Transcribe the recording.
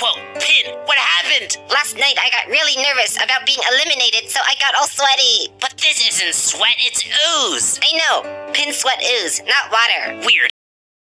Whoa, Pin, what happened? Last night I got really nervous about being eliminated, so I got all sweaty. But this isn't sweat, it's ooze. I know. Pin sweat ooze, not water. Weird.